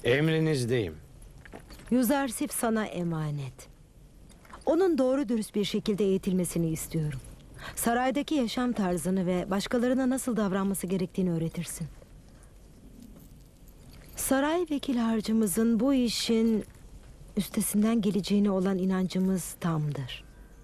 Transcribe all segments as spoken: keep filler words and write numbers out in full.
Emrinizdeyim. Yuzarsif sana emanet. Onun doğru dürüst bir şekilde eğitilmesini istiyorum. Saraydaki yaşam tarzını ve başkalarına nasıl davranması gerektiğini öğretirsin. Saray vekil harcımızın bu işin üstesinden geleceğine olan inancımız tamdır.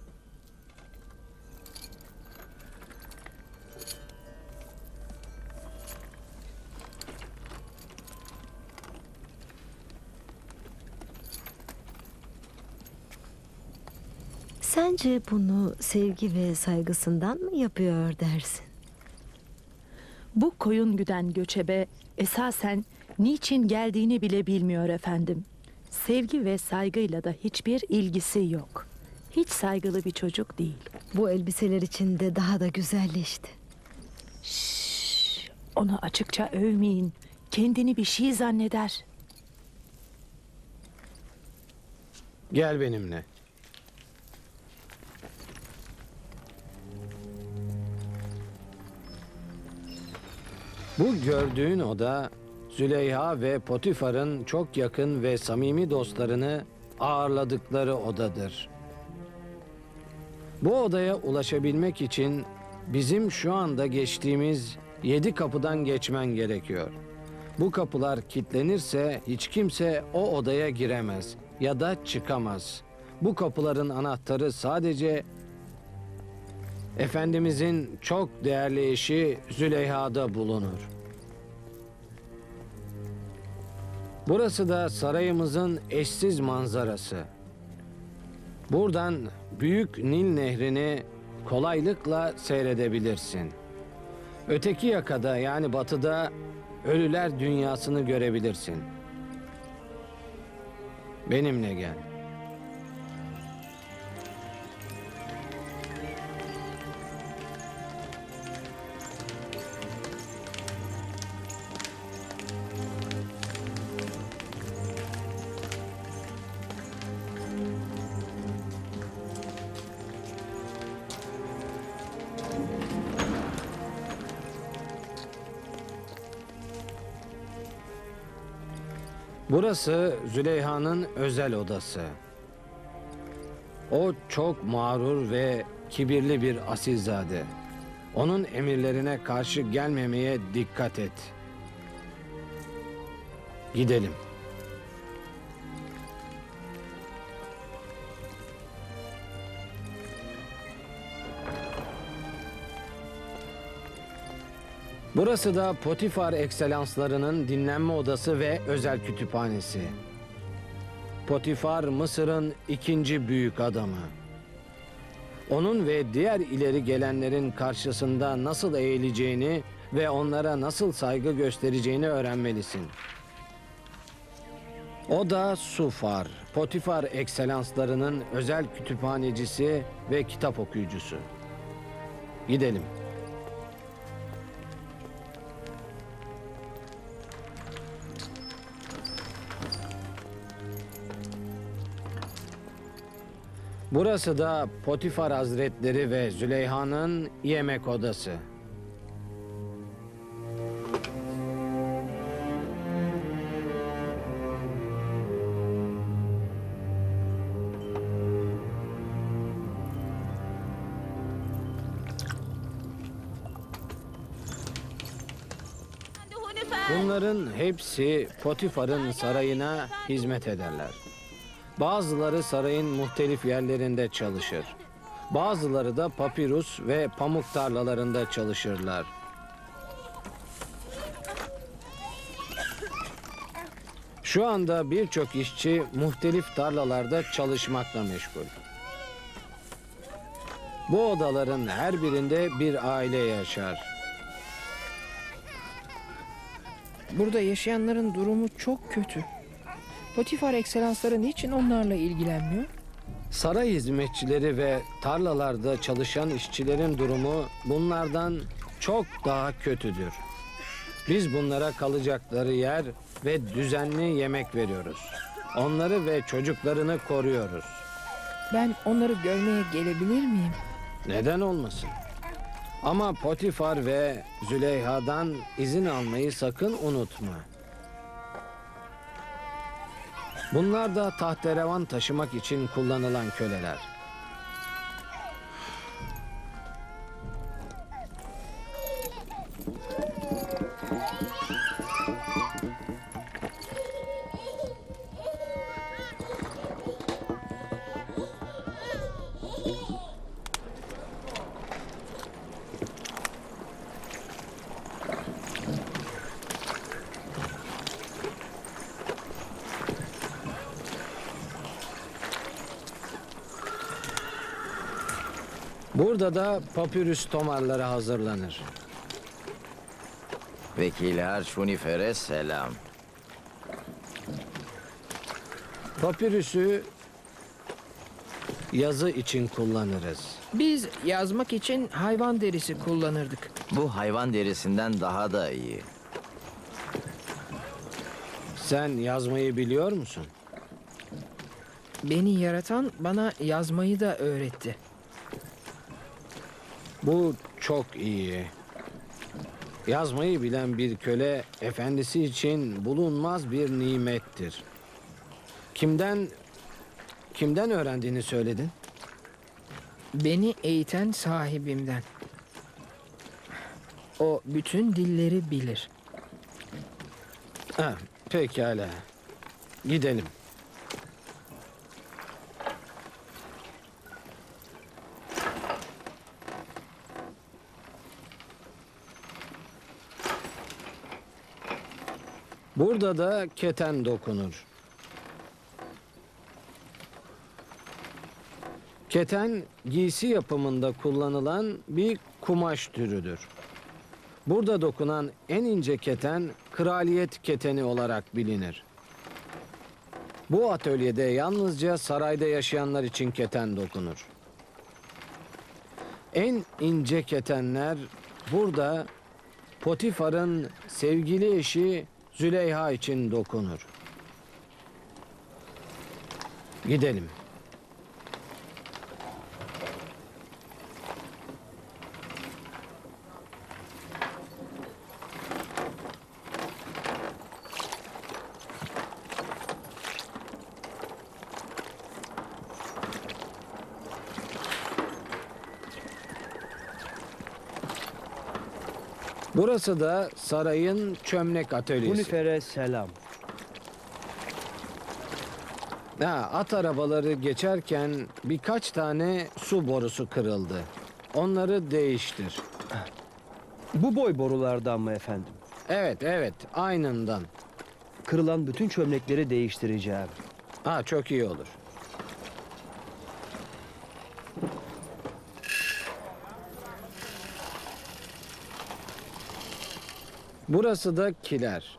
Sence bunu sevgi ve saygısından mı yapıyor dersin? Bu koyun güden göçebe esasen niçin geldiğini bile bilmiyor efendim. Sevgi ve saygıyla da hiçbir ilgisi yok. Hiç saygılı bir çocuk değil. Bu elbiseler içinde daha da güzelleşti. Şşş, onu açıkça övmeyin. Kendini bir şey zanneder. Gel benimle. Bu gördüğün oda Züleyha ve Potifar'ın çok yakın ve samimi dostlarını ağırladıkları odadır. Bu odaya ulaşabilmek için bizim şu anda geçtiğimiz yedi kapıdan geçmen gerekiyor. Bu kapılar kilitlenirse hiç kimse o odaya giremez ya da çıkamaz. Bu kapıların anahtarı sadece Efendimizin çok değerli eşi Züleyha'da bulunur. Burası da sarayımızın eşsiz manzarası. Buradan Büyük Nil Nehri'ni kolaylıkla seyredebilirsin. Öteki yakada yani batıda ölüler dünyasını görebilirsin. Benimle gel. Burası Züleyha'nın özel odası. O çok mağrur ve kibirli bir asilzade. Onun emirlerine karşı gelmemeye dikkat et. Gidelim. Burası da Potifar ekselanslarının dinlenme odası ve özel kütüphanesi. Potifar Mısır'ın ikinci büyük adamı. Onun ve diğer ileri gelenlerin karşısında nasıl eğileceğini ve onlara nasıl saygı göstereceğini öğrenmelisin. O da Sufar, Potifar ekselanslarının özel kütüphanecisi ve kitap okuyucusu. Gidelim. Burası da Potifar Hazretleri ve Züleyha'nın yemek odası. Bunların hepsi Potifar'ın sarayına hizmet ederler. Bazıları sarayın muhtelif yerlerinde çalışır. Bazıları da papirus ve pamuk tarlalarında çalışırlar. Şu anda birçok işçi muhtelif tarlalarda çalışmakla meşgul. Bu odaların her birinde bir aile yaşar. Burada yaşayanların durumu çok kötü. Potifar ekselansları niçin onlarla ilgilenmiyor? Saray hizmetçileri ve tarlalarda çalışan işçilerin durumu bunlardan çok daha kötüdür. Biz bunlara kalacakları yer ve düzenli yemek veriyoruz. Onları ve çocuklarını koruyoruz. Ben onları görmeye gelebilir miyim? Neden olmasın? Ama Potifar ve Züleyha'dan izin almayı sakın unutma. Bunlar da tahterevan taşımak için kullanılan köleler. Burada da papyrus tomarları hazırlanır. Vekiller Şunifer'e selam. Papyrus'u yazı için kullanırız. Biz yazmak için hayvan derisi kullanırdık. Bu hayvan derisinden daha da iyi. Sen yazmayı biliyor musun? Beni yaratan bana yazmayı da öğretti. Bu çok iyi. Yazmayı bilen bir köle efendisi için bulunmaz bir nimettir. Kimden kimden öğrendiğini söyledin? Beni eğiten sahibimden. O bütün dilleri bilir. Ha, pekala. Gidelim. Burada da keten dokunur. Keten giysi yapımında kullanılan bir kumaş türüdür. Burada dokunan en ince keten kraliyet keteni olarak bilinir. Bu atölyede yalnızca sarayda yaşayanlar için keten dokunur. En ince ketenler burada Potifar'ın sevgili eşi Züleyha için dokunur. Gidelim. Burası da sarayın çömlek atölyesi. Unifer'e selam. Ha, at arabaları geçerken birkaç tane su borusu kırıldı. Onları değiştir. Bu boy borulardan mı efendim? Evet, evet, aynından. Kırılan bütün çömlekleri değiştireceğim. Ha, çok iyi olur. Burası da kiler.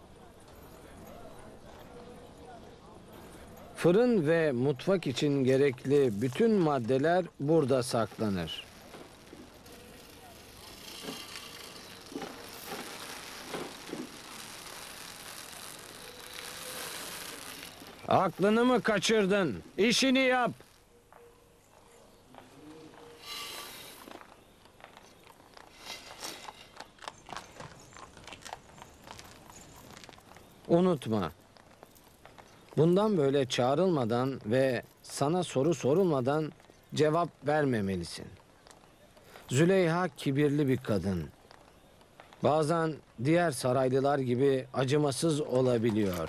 Fırın ve mutfak için gerekli bütün maddeler burada saklanır. Aklını mı kaçırdın? İşini yap. Unutma. Bundan böyle çağrılmadan ve sana soru sorulmadan cevap vermemelisin. Züleyha kibirli bir kadın. Bazen diğer saraylılar gibi acımasız olabiliyor.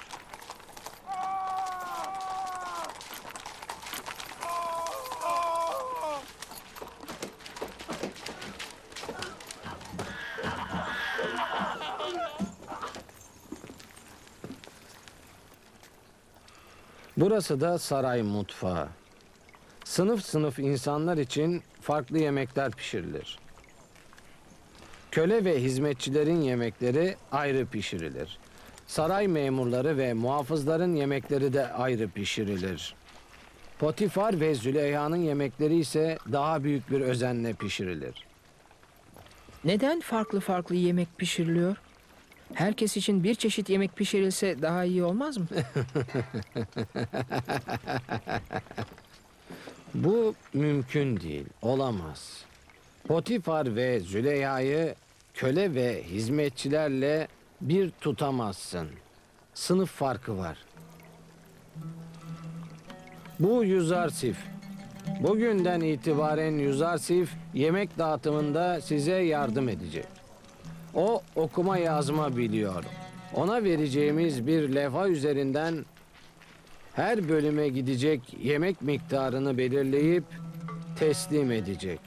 Burası da saray mutfağı. Sınıf sınıf insanlar için farklı yemekler pişirilir. Köle ve hizmetçilerin yemekleri ayrı pişirilir. Saray memurları ve muhafızların yemekleri de ayrı pişirilir. Potifar ve Züleyha'nın yemekleri ise daha büyük bir özenle pişirilir. Neden farklı farklı yemek pişiriliyor? Herkes için bir çeşit yemek pişirilse daha iyi olmaz mı? Bu mümkün değil, olamaz. Potifar ve Züleyha'yı köle ve hizmetçilerle bir tutamazsın. Sınıf farkı var. Bu Yuzarsif. Bugünden itibaren Yuzarsif yemek dağıtımında size yardım edecek. O okuma yazma biliyor. Ona vereceğimiz bir levha üzerinden her bölüme gidecek yemek miktarını belirleyip teslim edecek.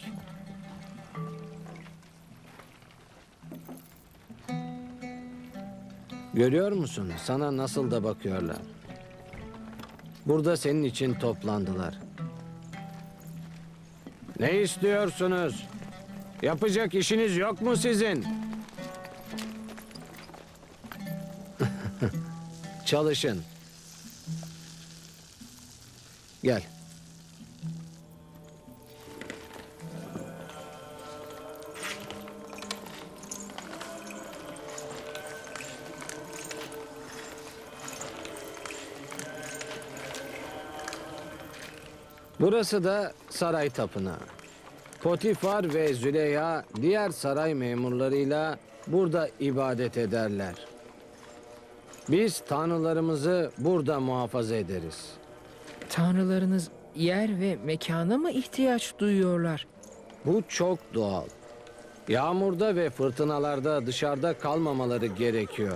Görüyor musun? Sana nasıl da bakıyorlar. Burada senin için toplandılar. Ne istiyorsunuz? Yapacak işiniz yok mu sizin? Çalışın. Gel. Burası da saray tapınağı. Potifar ve Züleyha diğer saray memurlarıyla burada ibadet ederler. Biz tanrılarımızı burada muhafaza ederiz. Tanrılarınız yer ve mekana mı ihtiyaç duyuyorlar? Bu çok doğal. Yağmurda ve fırtınalarda dışarıda kalmamaları gerekiyor.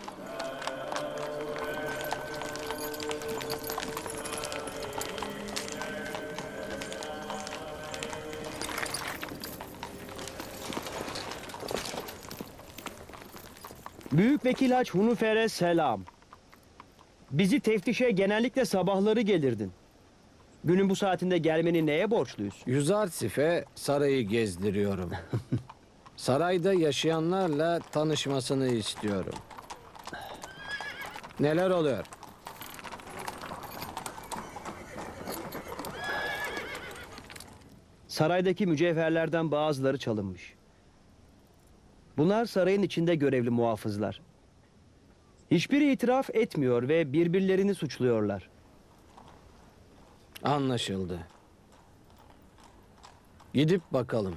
Büyük Vekil Haç Hunufer'e selam. Bizi teftişe genellikle sabahları gelirdin. Günün bu saatinde gelmeni neye borçluyuz? Yuzarsif'e sarayı gezdiriyorum. Sarayda yaşayanlarla tanışmasını istiyorum. Neler oluyor? Saraydaki mücevherlerden bazıları çalınmış. Bunlar sarayın içinde görevli muhafızlar. Hiçbiri itiraf etmiyor ve birbirlerini suçluyorlar. Anlaşıldı. Gidip bakalım.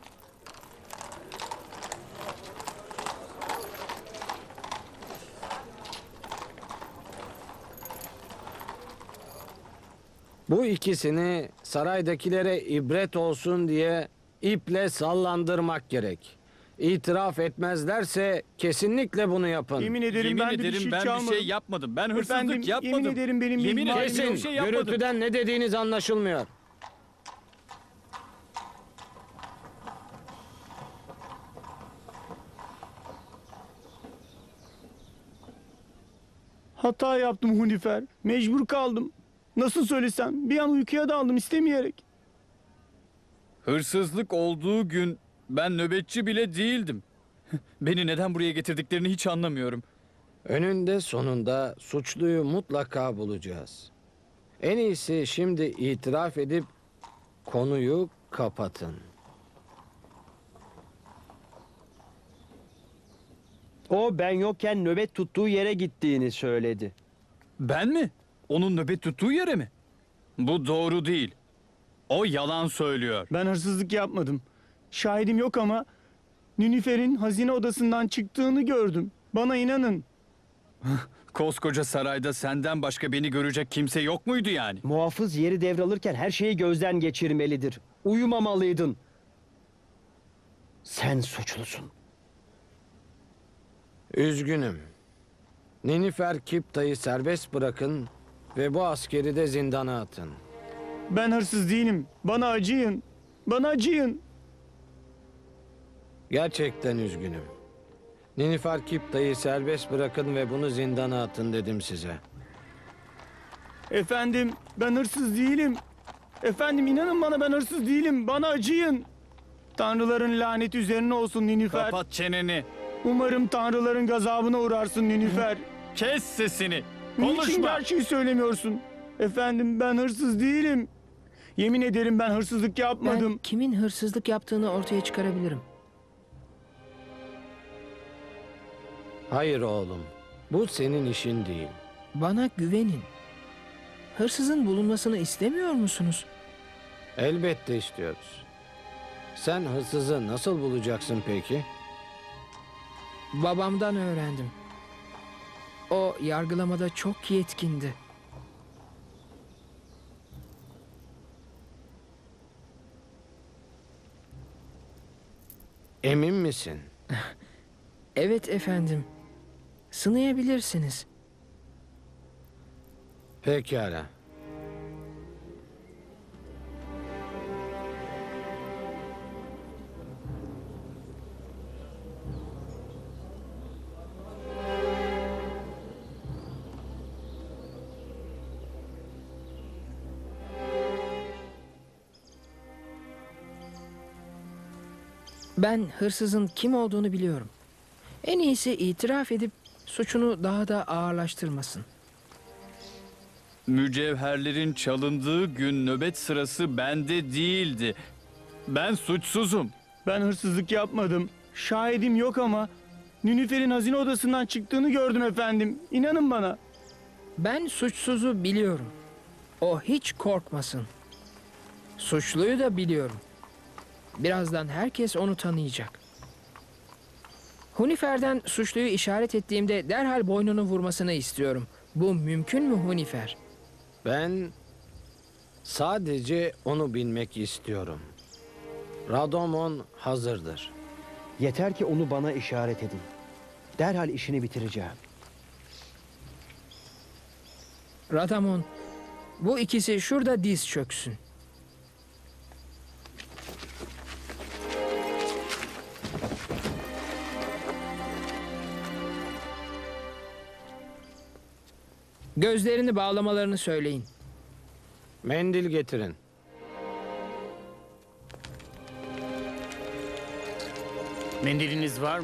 Bu ikisini saraydakilere ibret olsun diye iple sallandırmak gerek. İtiraf etmezlerse kesinlikle bunu yapın. Yemin ederim Yemin ben de ederim bir şey ben çalmadım. bir şey yapmadım. Ben hırsızlık Efendim, yapmadım. yemin ederim benim Yemin ihmalim ederim yok. bir şey yapmadım. Gürültüden ne dediğiniz anlaşılmıyor. Hata yaptım Hunifer. Mecbur kaldım. Nasıl söylesem bir an uykuya daldım istemeyerek. Hırsızlık olduğu gün ben nöbetçi bile değildim. Beni neden buraya getirdiklerini hiç anlamıyorum. Önünde sonunda suçluyu mutlaka bulacağız. En iyisi şimdi itiraf edip konuyu kapatın. O ben yokken nöbet tuttuğu yere gittiğini söyledi. Ben mi? Onun nöbet tuttuğu yere mi? Bu doğru değil. O yalan söylüyor. Ben hırsızlık yapmadım. Şahidim yok ama Nünifer'in hazine odasından çıktığını gördüm. Bana inanın. Koskoca sarayda senden başka beni görecek kimse yok muydu yani? Muhafız yeri devralırken her şeyi gözden geçirmelidir. Uyumamalıydın. Sen suçlusun. Üzgünüm. Ninifer Kipta'yı serbest bırakın ve bu askeri de zindana atın. Ben hırsız değilim. Bana acıyın. Bana acıyın. Gerçekten üzgünüm. Ninifer Kipta'yı serbest bırakın ve bunu zindana atın dedim size. Efendim ben hırsız değilim. Efendim inanın bana ben hırsız değilim. Bana acıyın. Tanrıların laneti üzerine olsun Ninifer. Kapat çeneni. Umarım tanrıların gazabına uğrarsın Ninifer. Kes sesini. Niçin Konuşma. gerçeği söylemiyorsun? Efendim ben hırsız değilim. Yemin ederim ben hırsızlık yapmadım. Ben kimin hırsızlık yaptığını ortaya çıkarabilirim. Hayır oğlum. Bu senin işin değil. Bana güvenin. Hırsızın bulunmasını istemiyor musunuz? Elbette istiyoruz. Sen hırsızı nasıl bulacaksın peki? Babamdan öğrendim. O yargılamada çok yetkindi. Emin misin? Evet efendim. Sınayabilirsiniz. Pekala. Ben hırsızın kim olduğunu biliyorum. En iyisi itiraf edip suçunu daha da ağırlaştırmasın. Mücevherlerin çalındığı gün nöbet sırası bende değildi. Ben suçsuzum. Ben hırsızlık yapmadım. Şahidim yok ama Nünüfer'in hazine odasından çıktığını gördüm efendim. İnanın bana. Ben suçsuzu biliyorum. O hiç korkmasın. Suçluyu da biliyorum. Birazdan herkes onu tanıyacak. Hunifer'den suçluyu işaret ettiğimde derhal boynunu vurmasını istiyorum. Bu mümkün mü Hunifer? Ben sadece onu bilmek istiyorum. Radomon hazırdır. Yeter ki onu bana işaret edin. Derhal işini bitireceğim. Radamon, bu ikisi şurada diz çöksün. Gözlerini bağlamalarını söyleyin. Mendil getirin. Mendiliniz var mı?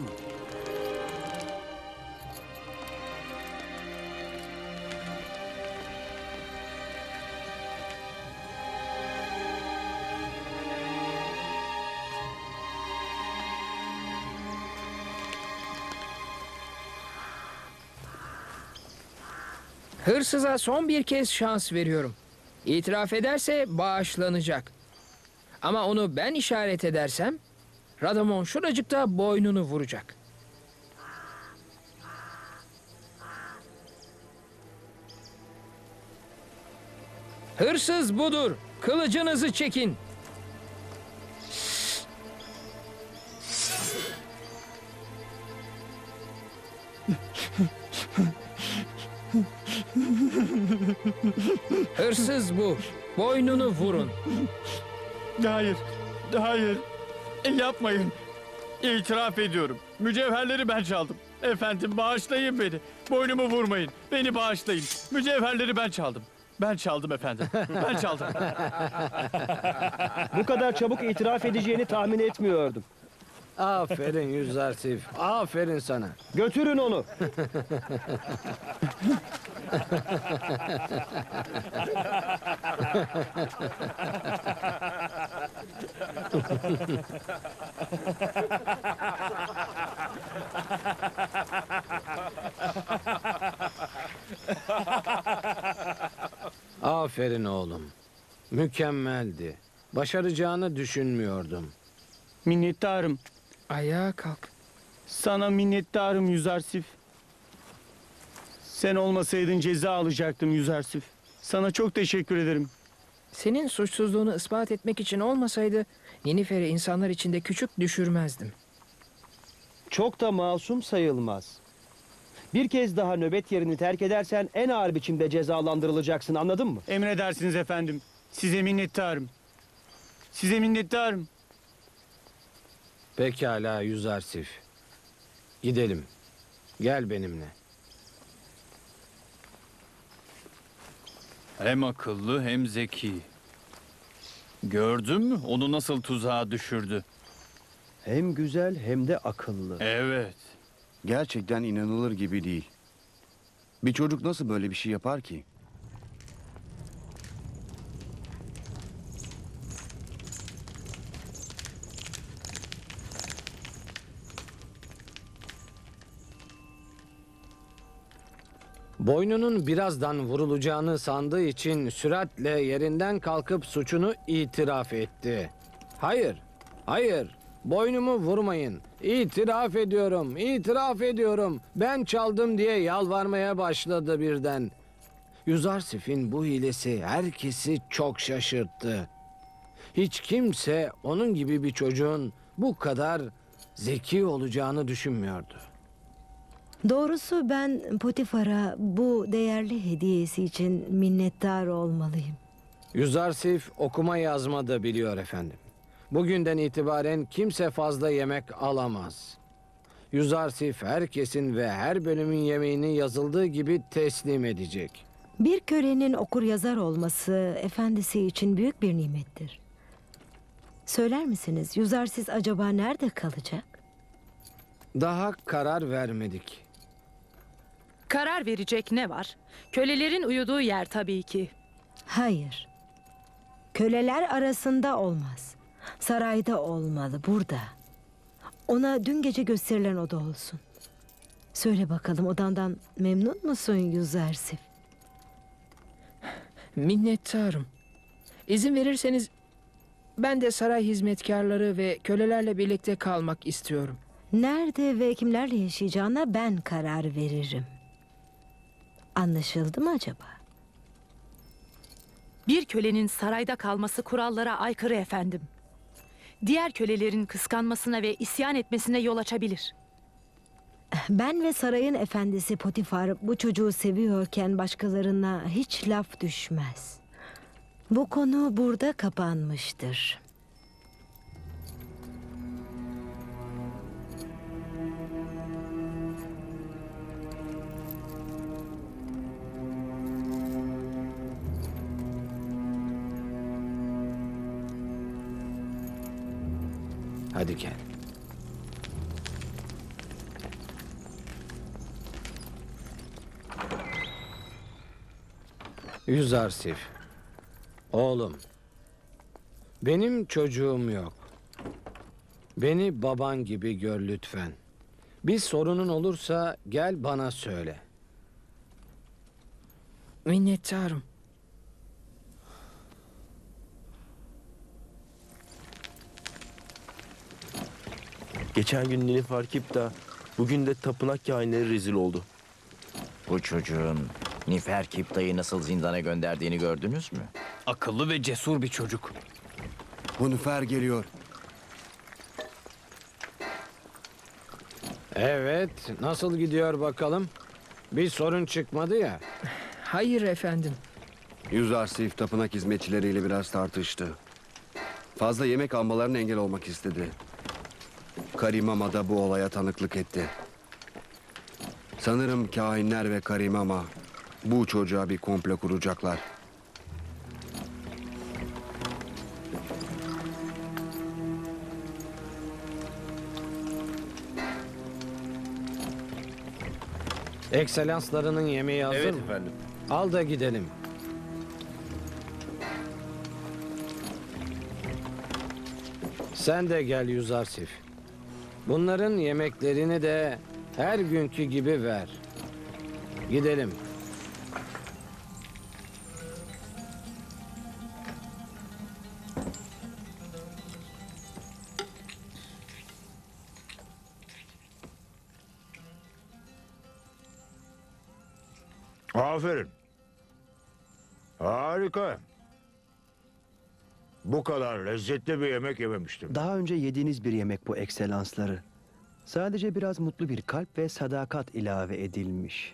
Hırsıza son bir kez şans veriyorum. İtiraf ederse bağışlanacak. Ama onu ben işaret edersem Radamon şuracıkta boynunu vuracak. Hırsız budur. Kılıcınızı çekin. Hırsız bu. Boynunu vurun. Hayır, hayır. Yapmayın. İtiraf ediyorum. Mücevherleri ben çaldım. Efendim bağışlayın beni. Boynumu vurmayın. Beni bağışlayın. Mücevherleri ben çaldım. Ben çaldım efendim. Ben çaldım. Bu kadar çabuk itiraf edeceğini tahmin etmiyordum. Aferin Yüzarsif. Aferin sana. Götürün onu. Aferin oğlum. Mükemmeldi. Başaracağını düşünmüyordum. Minnettarım. Ayağa kalk. Sana minnettarım Yüzarsif. Sen olmasaydın ceza alacaktım Yüzarsif. Sana çok teşekkür ederim. Senin suçsuzluğunu ispat etmek için olmasaydı Ninifer'i insanlar içinde küçük düşürmezdim. Çok da masum sayılmaz. Bir kez daha nöbet yerini terk edersen en ağır biçimde cezalandırılacaksın, anladın mı? Emredersiniz efendim. Size minnettarım. Size minnettarım. Pekala Yüzarsif. Gidelim. Gel benimle. Hem akıllı hem zeki. Gördün mü onu nasıl tuzağa düşürdü? Hem güzel hem de akıllı. Evet. Gerçekten inanılır gibi değil. Bir çocuk nasıl böyle bir şey yapar ki? Boynunun birazdan vurulacağını sandığı için süratle yerinden kalkıp suçunu itiraf etti. Hayır, hayır. Boynumu vurmayın. İtiraf ediyorum, itiraf ediyorum. Ben çaldım diye yalvarmaya başladı birden. Yüzarsif'in bu hilesi herkesi çok şaşırttı. Hiç kimse onun gibi bir çocuğun bu kadar zeki olacağını düşünmüyordu. Doğrusu ben Potifar'a bu değerli hediyesi için minnettar olmalıyım. Yüzarsif okuma yazma da biliyor efendim. Bugünden itibaren kimse fazla yemek alamaz. Yüzarsif herkesin ve her bölümün yemeğini yazıldığı gibi teslim edecek. Bir kölenin okur yazar olması efendisi için büyük bir nimettir. Söyler misiniz, Yüzarsiz acaba nerede kalacak? Daha karar vermedik. Karar verecek ne var? Kölelerin uyuduğu yer tabii ki. Hayır. Köleler arasında olmaz. Sarayda olmalı, burada. Ona dün gece gösterilen oda olsun. Söyle bakalım, odandan memnun musun Yüzarsif? Minnettarım. İzin verirseniz ben de saray hizmetkarları ve kölelerle birlikte kalmak istiyorum. Nerede ve kimlerle yaşayacağına ben karar veririm. Anlaşıldı mı acaba? Bir kölenin sarayda kalması kurallara aykırı efendim. Diğer kölelerin kıskanmasına ve isyan etmesine yol açabilir. Ben ve sarayın efendisi Potifar bu çocuğu seviyorken başkalarına hiç laf düşmez. Bu konu burada kapanmıştır. Hadi gel. Yüzarsif. Oğlum. Benim çocuğum yok. Beni baban gibi gör lütfen. Bir sorunun olursa gel bana söyle. Minnettarım. Geçen gün Nilüfer Kipta, bugün de tapınak kahinleri rezil oldu. Bu çocuğun Neferkipta'yı nasıl zindana gönderdiğini gördünüz mü? Akıllı ve cesur bir çocuk. Hunufer geliyor. Evet, nasıl gidiyor bakalım? Bir sorun çıkmadı ya. Hayır efendim. Yüzarsif tapınak hizmetçileriyle biraz tartıştı. Fazla yemek almalarına engel olmak istedi. Karimama da bu olaya tanıklık etti. Sanırım kahinler ve Karimama bu çocuğa bir komplo kuracaklar. Ekselanslarının yemeği hazır Evet mı? efendim. Al da gidelim. Sen de gel Yüzarsif. Bunların yemeklerini de her günkü gibi ver. Gidelim. Aferin. Harika. Bu kadar lezzetli bir yemek yememiştim. Daha önce yediğiniz bir yemek bu ekselansları. Sadece biraz mutlu bir kalp ve sadakat ilave edilmiş.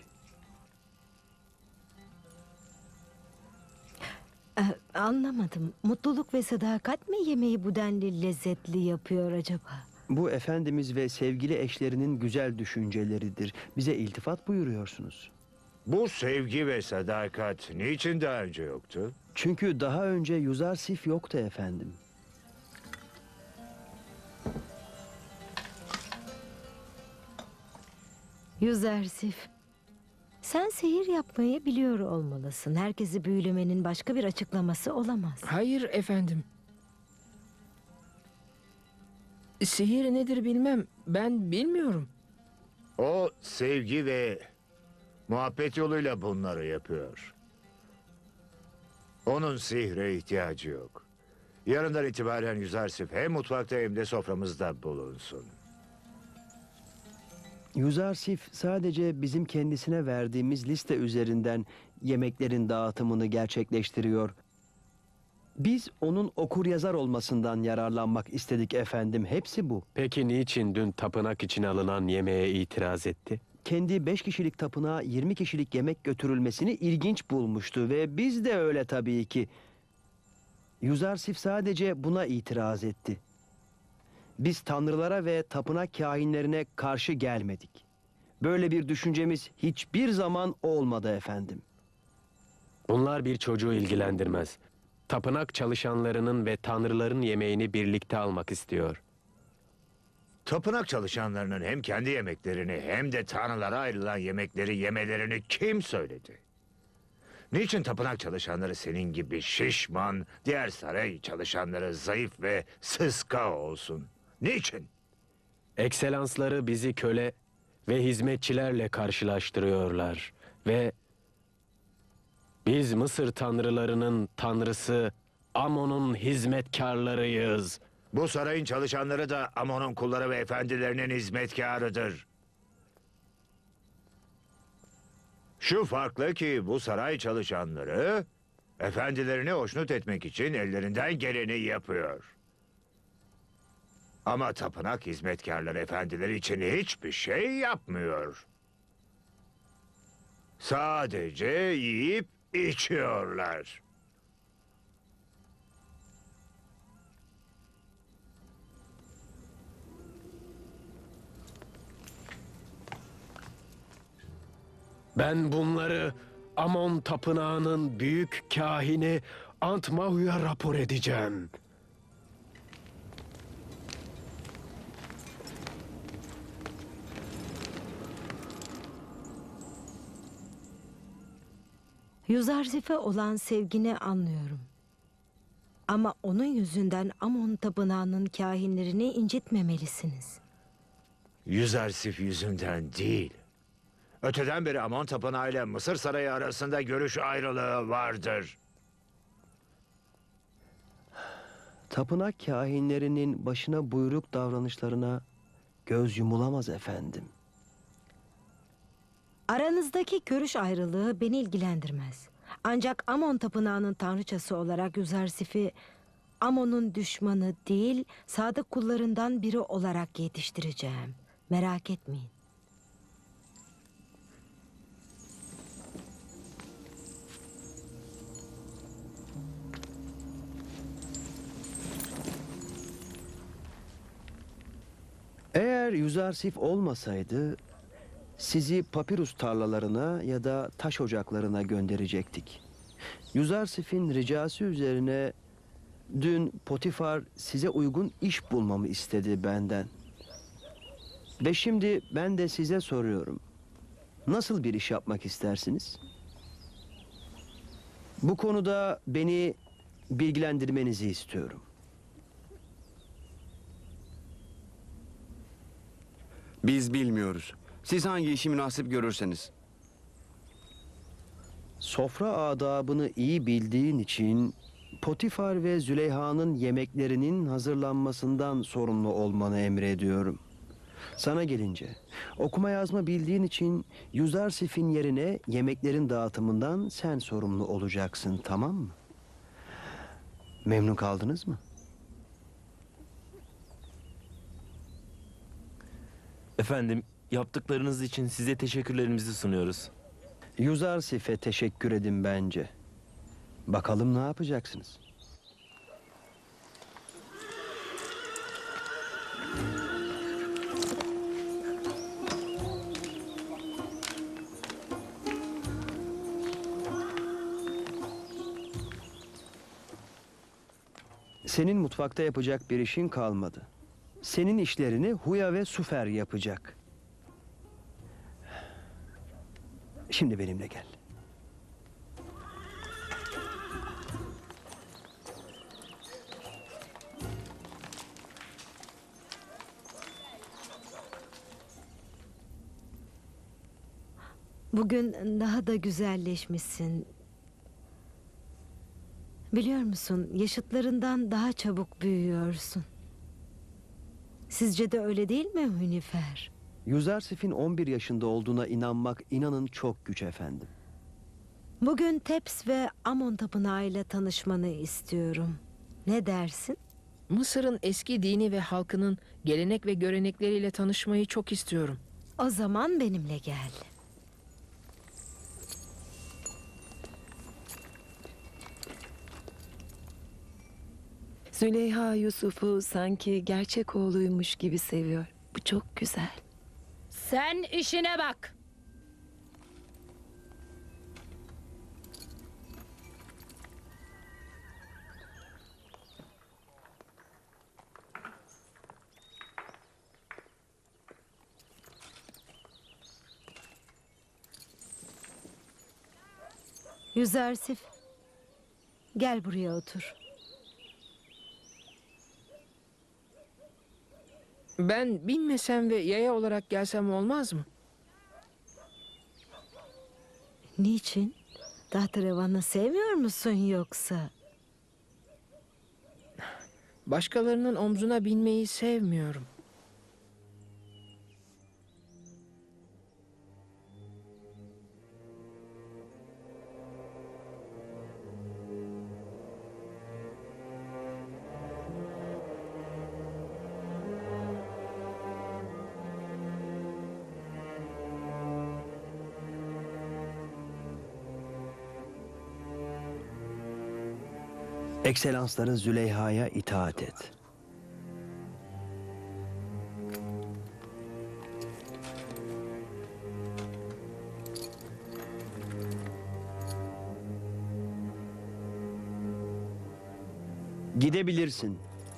Ee, anlamadım. Mutluluk ve sadakat mi yemeği bu denli lezzetli yapıyor acaba? Bu Efendimiz ve sevgili eşlerinin güzel düşünceleridir. Bize iltifat buyuruyorsunuz. Bu sevgi ve sadakat niçin daha önce yoktu? Çünkü daha önce Yüzarsif yoktu efendim. Yüzarsif, sen sihir yapmayı biliyor olmalısın. Herkesi büyülemenin başka bir açıklaması olamaz. Hayır efendim. Sihir nedir bilmem. Ben bilmiyorum. O sevgi ve muhabbet yoluyla bunları yapıyor. Onun sihre ihtiyacı yok. Yarından itibaren Yüzarsif hem mutfakta hem de soframızda bulunsun. Yüzarsif sadece bizim kendisine verdiğimiz liste üzerinden yemeklerin dağıtımını gerçekleştiriyor. Biz onun okur yazar olmasından yararlanmak istedik efendim. Hepsi bu. Peki niçin dün tapınak için alınan yemeğe itiraz etti? Kendi beş kişilik tapınağa yirmi kişilik yemek götürülmesini ilginç bulmuştu ve biz de öyle tabii ki. Yuzarsif sadece buna itiraz etti. Biz tanrılara ve tapınak kâhinlerine karşı gelmedik. Böyle bir düşüncemiz hiçbir zaman olmadı efendim. Bunlar bir çocuğu ilgilendirmez. Tapınak çalışanlarının ve tanrıların yemeğini birlikte almak istiyor. Tapınak çalışanlarının hem kendi yemeklerini hem de tanrılara ayrılan yemekleri yemelerini kim söyledi? Niçin tapınak çalışanları senin gibi şişman, diğer saray çalışanları zayıf ve sıska olsun? Niçin? Ekselansları bizi köle ve hizmetçilerle karşılaştırıyorlar ve biz Mısır tanrılarının tanrısı Amon'un hizmetkarlarıyız. Bu sarayın çalışanları da Amon'un kulları ve efendilerinin hizmetkarıdır. Şu farklı ki bu saray çalışanları efendilerini hoşnut etmek için ellerinden geleni yapıyor. Ama tapınak hizmetkarları efendileri için hiçbir şey yapmıyor. Sadece yiyip içiyorlar. Ben bunları Amon tapınağının büyük kahini Antmahu'ya rapor edeceğim. Yuzarsif'e olan sevgini anlıyorum. Ama onun yüzünden Amon tapınağının kâhinlerini incitmemelisiniz. Yüzersif yüzünden değil. Öteden beri Amon Tapınağı ile Mısır Sarayı arasında görüş ayrılığı vardır. Tapınak kâhinlerinin başına buyruk davranışlarına göz yumulamaz efendim. Aranızdaki görüş ayrılığı beni ilgilendirmez. Ancak Amon tapınağının tanrıçası olarak Yuzarsif'i Amon'un düşmanı değil, sadık kullarından biri olarak yetiştireceğim. Merak etmeyin. Eğer Yuzarsif olmasaydı sizi papirus tarlalarına ya da taş ocaklarına gönderecektik. Yuzarsif'in ricası üzerine dün Potifar size uygun iş bulmamı istedi benden. Ve şimdi ben de size soruyorum. Nasıl bir iş yapmak istersiniz? Bu konuda beni bilgilendirmenizi istiyorum. Biz bilmiyoruz. Siz hangi işi münasip görürseniz. Sofra adabını iyi bildiğin için Potifar ve Züleyha'nın yemeklerinin hazırlanmasından sorumlu olmanı emrediyorum. Sana gelince, okuma yazma bildiğin için Yuzarsif'in yerine yemeklerin dağıtımından sen sorumlu olacaksın, tamam mı? Memnun kaldınız mı? Efendim, yaptıklarınız için size teşekkürlerimizi sunuyoruz. Yuzarsif'e teşekkür edin bence. Bakalım ne yapacaksınız? Senin mutfakta yapacak bir işin kalmadı. Senin işlerini Huya ve Sufer yapacak. Şimdi benimle gel. Bugün daha da güzelleşmişsin. Biliyor musun, yaşıtlarından daha çabuk büyüyorsun. Sizce de öyle değil mi Hünifer? Yuzarsif'in on bir yaşında olduğuna inanmak inanın çok güç efendim. Bugün Teps ve Amon Tapınağı ile tanışmanı istiyorum. Ne dersin? Mısır'ın eski dini ve halkının gelenek ve görenekleriyle tanışmayı çok istiyorum. O zaman benimle gel. Züleyha Yusuf'u sanki gerçek oğluymuş gibi seviyor. Bu çok güzel. Sen işine bak. Yüzersif, gel buraya otur. Ben binmesem ve yaya olarak gelsem olmaz mı? Niçin? Tahterevanı sevmiyor musun yoksa? Başkalarının omzuna binmeyi sevmiyorum. Ekselansların Züleyha'ya itaat et. Gidebilirsin.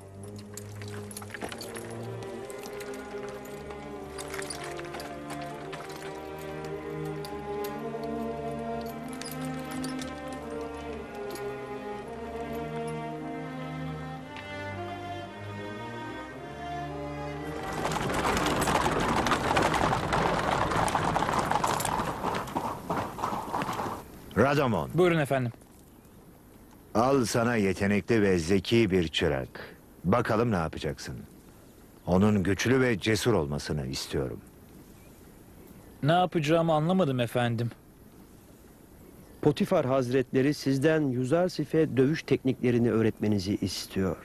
Radamon, Buyurun efendim. al sana yetenekli ve zeki bir çırak. Bakalım ne yapacaksın? Onun güçlü ve cesur olmasını istiyorum. Ne yapacağımı anlamadım efendim. Potifar Hazretleri sizden Yüzarsif'e dövüş tekniklerini öğretmenizi istiyor.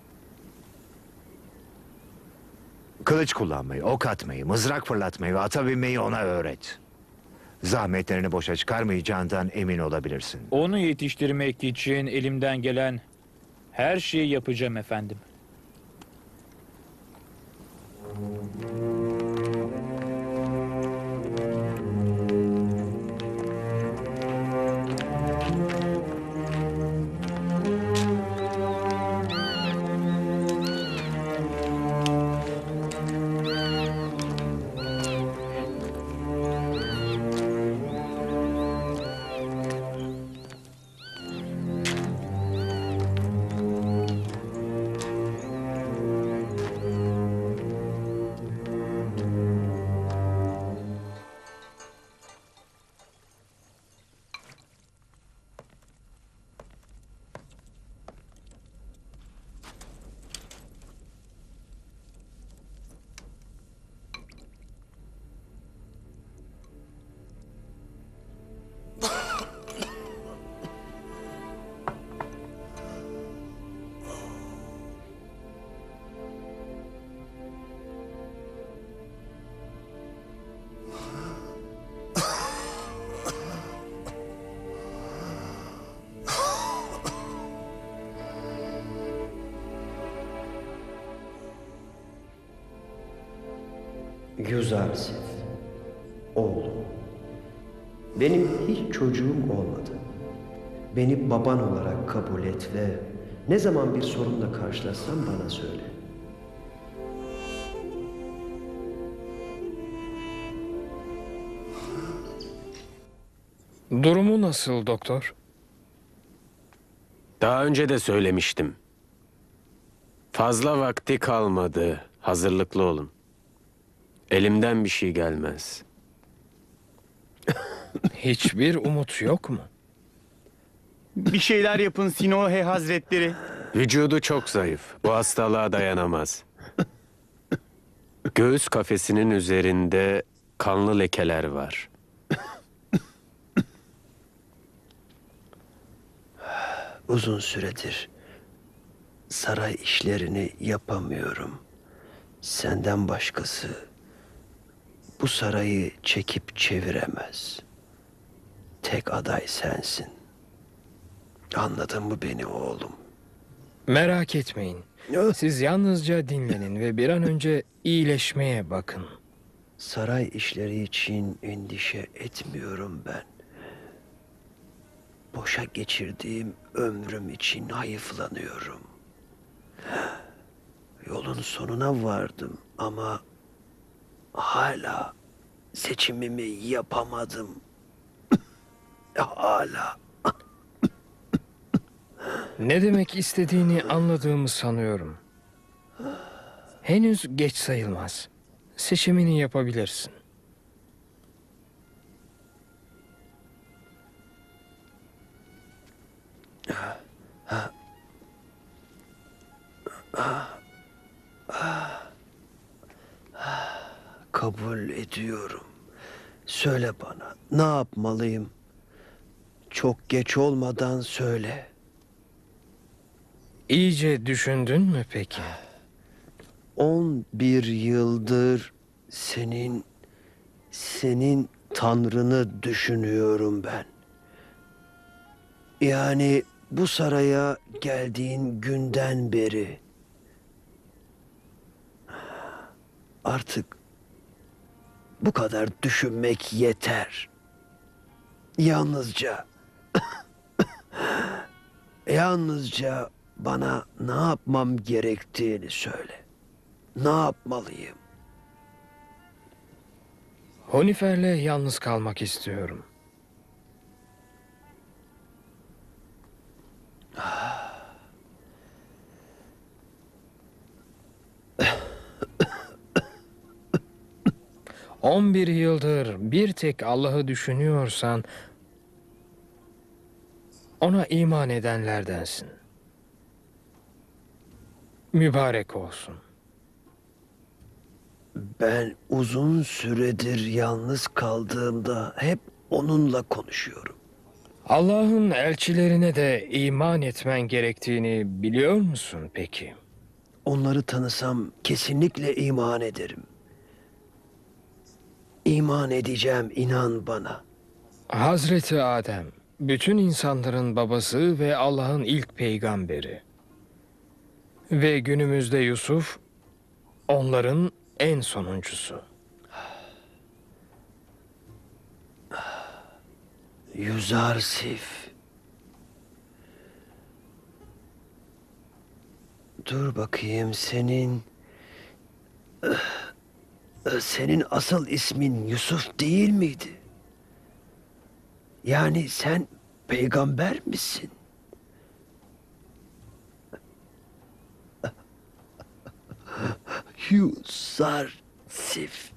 Kılıç kullanmayı, ok atmayı, mızrak fırlatmayı ve ata binmeyi ona öğret. Zahmetlerini boşa çıkarmayacağından emin olabilirsin. Onu yetiştirmek için elimden gelen her şeyi yapacağım efendim. Yüzarsif, oğlum. Benim hiç çocuğum olmadı. Beni baban olarak kabul et ve ne zaman bir sorunla karşılaşsan bana söyle. Durumu nasıl doktor? Daha önce de söylemiştim. Fazla vakti kalmadı. Hazırlıklı olun. Elimden bir şey gelmez. Hiçbir umut yok mu? Bir şeyler yapın Sinohe Hazretleri. Vücudu çok zayıf. Bu hastalığa dayanamaz. Göğüs kafesinin üzerinde kanlı lekeler var. Uzun süredir saray işlerini yapamıyorum. Senden başkası bu sarayı çekip çeviremez. Tek aday sensin. Anladın mı beni oğlum? Merak etmeyin. Siz yalnızca dinlenin ve bir an önce iyileşmeye bakın. Saray işleri için endişe etmiyorum ben. Boşa geçirdiğim ömrüm için hayıflanıyorum. Yolun sonuna vardım ama hala seçimimi yapamadım. Hala. Ne demek istediğini anladığımı sanıyorum. Henüz geç sayılmaz. Seçimini yapabilirsin. Kabul ediyorum. Söyle bana, ne yapmalıyım? Çok geç olmadan söyle. İyice düşündün mü peki? On bir yıldır senin, senin Tanrını düşünüyorum ben. Yani bu saraya geldiğin günden beri. Artık bu kadar düşünmek yeter. Yalnızca, yalnızca bana ne yapmam gerektiğini söyle. Ne yapmalıyım? Honifer'le yalnız kalmak istiyorum. On bir yıldır bir tek Allah'ı düşünüyorsan ona iman edenlerdensin. Mübarek olsun. Ben uzun süredir yalnız kaldığımda hep onunla konuşuyorum. Allah'ın elçilerine de iman etmen gerektiğini biliyor musun peki? Onları tanısam kesinlikle iman ederim. İman edeceğim, inan bana. Hazreti Adem, bütün insanların babası ve Allah'ın ilk peygamberi. Ve günümüzde Yusuf, onların en sonuncusu. Yüzarsif. Dur bakayım senin... Senin asıl ismin Yusuf değil miydi? Yani sen peygamber misin? Yüzarsif.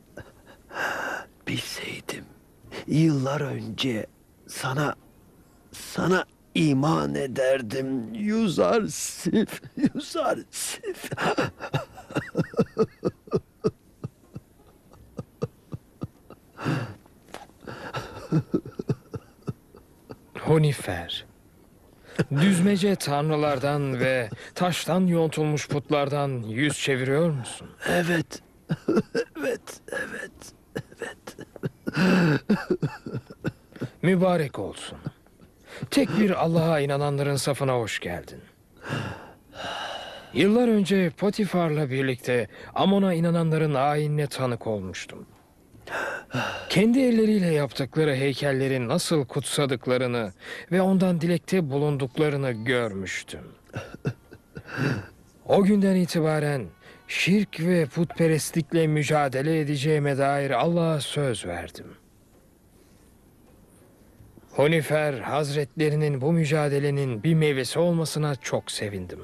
Bilseydim yıllar önce sana sana iman ederdim. Yüzarsif, Yüzarsif. Honifer, düzmece tanrılardan ve taştan yontulmuş putlardan yüz çeviriyor musun? Evet, evet, evet, evet. Mübarek olsun. Tek bir Allah'a inananların safına hoş geldin. Yıllar önce Potifar'la birlikte Amon'a inananların ayinine tanık olmuştum. Kendi elleriyle yaptıkları heykelleri nasıl kutsadıklarını ve ondan dilekte bulunduklarını görmüştüm. O günden itibaren şirk ve putperestlikle mücadele edeceğime dair Allah'a söz verdim. Honifer Hazretlerinin bu mücadelenin bir meyvesi olmasına çok sevindim.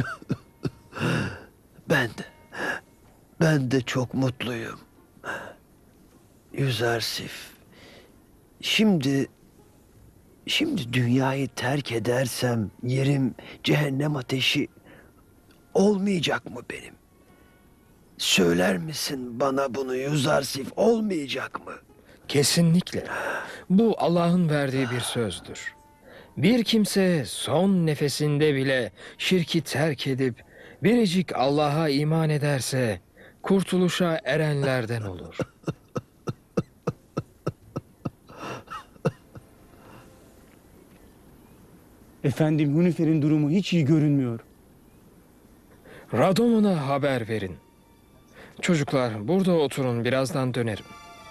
Ben de, ben de çok mutluyum. Yüzarsif. Şimdi, şimdi dünyayı terk edersem yerim cehennem ateşi olmayacak mı benim? Söyler misin bana bunu Yüzarsif, olmayacak mı? Kesinlikle. Bu Allah'ın verdiği bir sözdür. Bir kimse son nefesinde bile şirki terk edip biricik Allah'a iman ederse kurtuluşa erenlerden olur. Efendim, Hunifer'in durumu hiç iyi görünmüyor. Radomun'a haber verin. Çocuklar burada oturun, birazdan dönerim.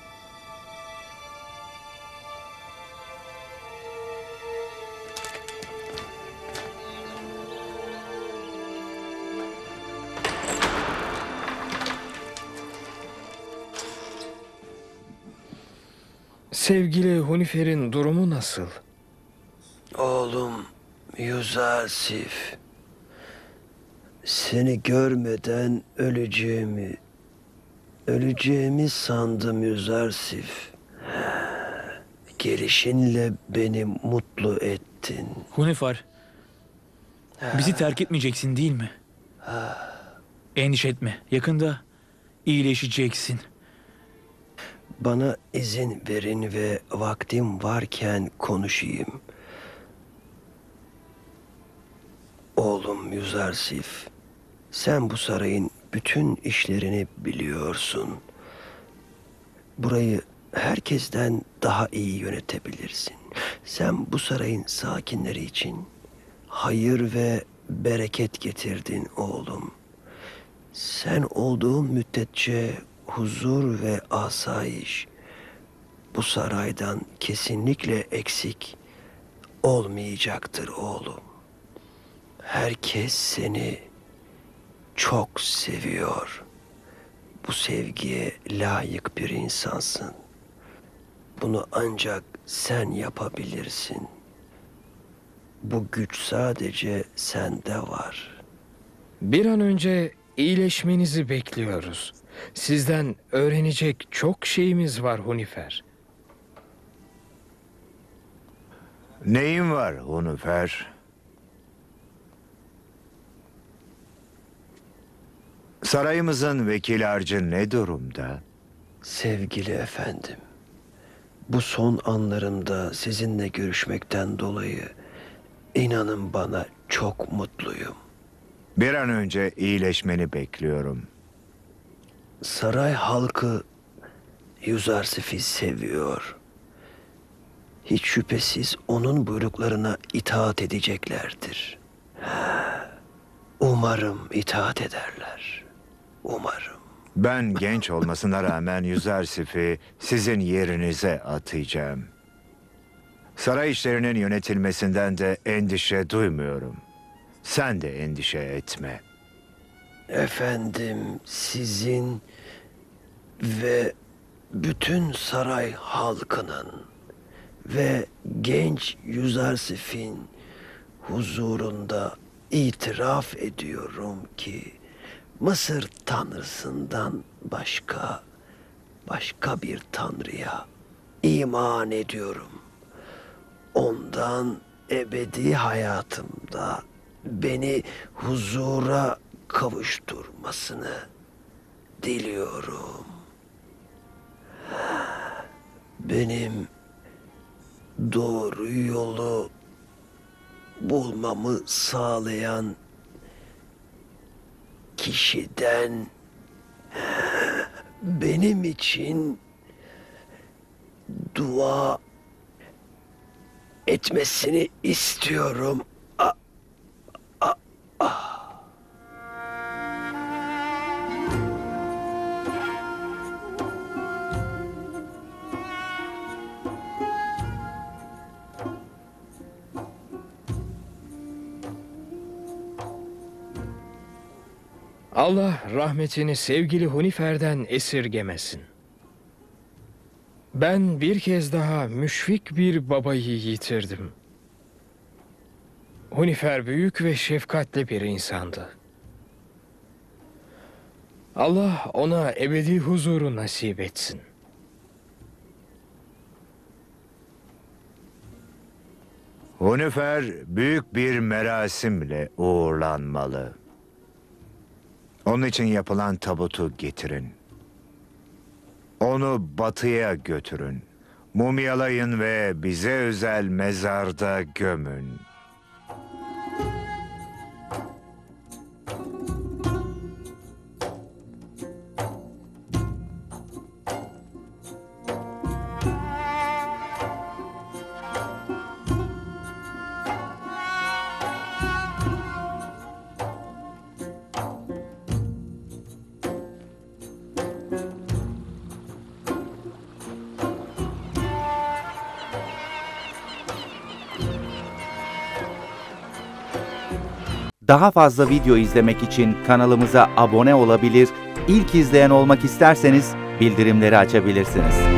Sevgili Hunifer'in durumu nasıl? Oğlum Yüzarsif, seni görmeden öleceğimi, öleceğimi sandım Yüzarsif. Gelişinle beni mutlu ettin. Hunifar, bizi terk etmeyeceksin değil mi? Endişe etme, yakında iyileşeceksin. Bana izin verin ve vaktim varken konuşayım. Oğlum Yüzarsif, sen bu sarayın bütün işlerini biliyorsun. Burayı herkesten daha iyi yönetebilirsin. Sen bu sarayın sakinleri için hayır ve bereket getirdin oğlum. Sen olduğun müddetçe huzur ve asayiş bu saraydan kesinlikle eksik olmayacaktır oğlum. Herkes seni çok seviyor. Bu sevgiye layık bir insansın. Bunu ancak sen yapabilirsin. Bu güç sadece sende var. Bir an önce iyileşmenizi bekliyoruz. Sizden öğrenecek çok şeyimiz var Hunifer. Neyin var Hunifer? Sarayımızın vekil harcı ne durumda? Sevgili efendim, bu son anlarımda sizinle görüşmekten dolayı inanın bana çok mutluyum. Bir an önce iyileşmeni bekliyorum. Saray halkı Yüzarsif'i seviyor. Hiç şüphesiz onun buyruklarına itaat edeceklerdir. Umarım itaat ederler. Umarım. Ben genç olmasına rağmen Yüzarsif'i sizin yerinize atayacağım. Saray işlerinin yönetilmesinden de endişe duymuyorum. Sen de endişe etme. Efendim, sizin ve bütün saray halkının ve genç Yüzarsif'in huzurunda itiraf ediyorum ki Mısır tanrısından başka başka bir tanrıya iman ediyorum. Ondan ebedi hayatımda beni huzura kavuşturmasını diliyorum. Benim doğru yolu bulmamı sağlayan kişiden benim için dua etmesini istiyorum. A, a, a. Allah rahmetini sevgili Hunifer'den esirgemesin. Ben bir kez daha müşfik bir babayı yitirdim. Hunifer büyük ve şefkatli bir insandı. Allah ona ebedi huzuru nasip etsin. Hunifer büyük bir merasimle uğurlanmalı. Onun için yapılan tabutu getirin. Onu batıya götürün. Mumyalayın ve bize özel mezarda gömün. Daha fazla video izlemek için kanalımıza abone olabilir, ilk izleyen olmak isterseniz bildirimleri açabilirsiniz.